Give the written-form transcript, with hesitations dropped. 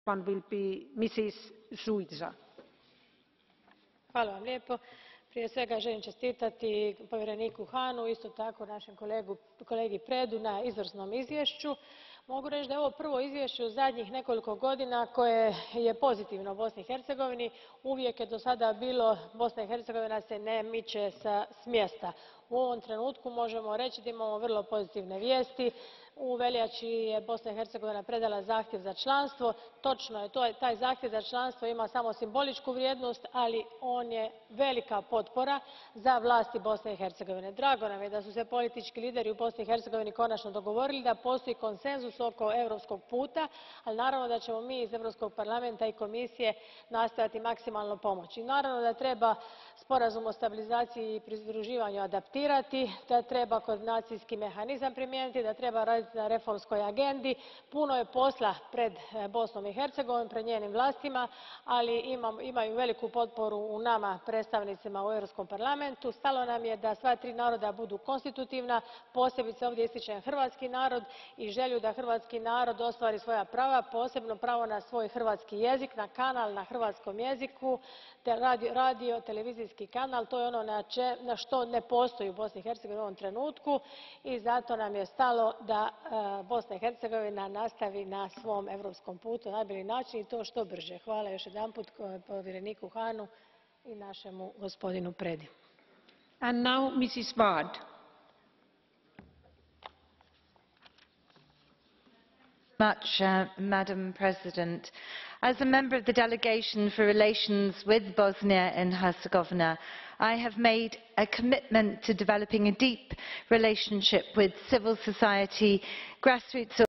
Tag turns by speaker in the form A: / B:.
A: one will be Mrs. Šuica.
B: Hvala vam lijepo. Prije svega želim čestitati povjereniku Hahnu, isto tako našem kolegi Predu na izvrsnom izvješću. Mogu reći da je ovo prvo izvješće u zadnjih nekoliko godina koje je pozitivno u Bosni i Hercegovini. Uvijek je do sada bilo Bosna i Hercegovina se ne miče s mjesta. U ovom trenutku možemo reći da imamo vrlo pozitivne vijesti. U veljači je Bosna i Hercegovina predala zahtjev za članstvo. Točno je, taj zahtjev za članstvo ima samo simboličku vrijednost, ali on je velika potpora za vlasti Bosne i Hercegovine. Drago nam je da su se politički lideri u Bosni i Hercegovini konačno dogovorili da postoji konsenzus oko europskog puta, ali naravno da ćemo mi iz Europskog parlamenta i Komisije nastojati maksimalno pomoći. Naravno da treba sporazum o stabilizaciji i pridruživanju adaptirati, da treba koordinacijski mehanizam primijeniti, da treba raditi na reformskoj agendi. Puno je posla pred Bosnom i Hercegovinom, pred njenim vlastima, ali imaju veliku potporu u nama, predstavnicima u Europskom parlamentu. Stalo nam je da sva tri naroda budu konstitutivna, posebice ovdje ističem hrvatski narod i želju da hrvatski narod ostvari svoja prava, posebno pravo na svoj hrvatski jezik, na kanal na hrvatskom jeziku, te radio, televizijski kanal. To je ono na što ne postoji u Bosni i Hercegovini u ovom trenutku i zato nam je stalo da Bosna i Hercegovina nastavi na svom europskom putu na najbolji način i to što brže. Hvala još jedanput povjereniku Hahnu i našemu gospodinu Predi.
A: And now Mrs. Ward.
C: Madam President, as a member of the delegation for relations with Bosnia and Herzegovina, I have made a commitment to developing a deep relationship with civil society, grassroots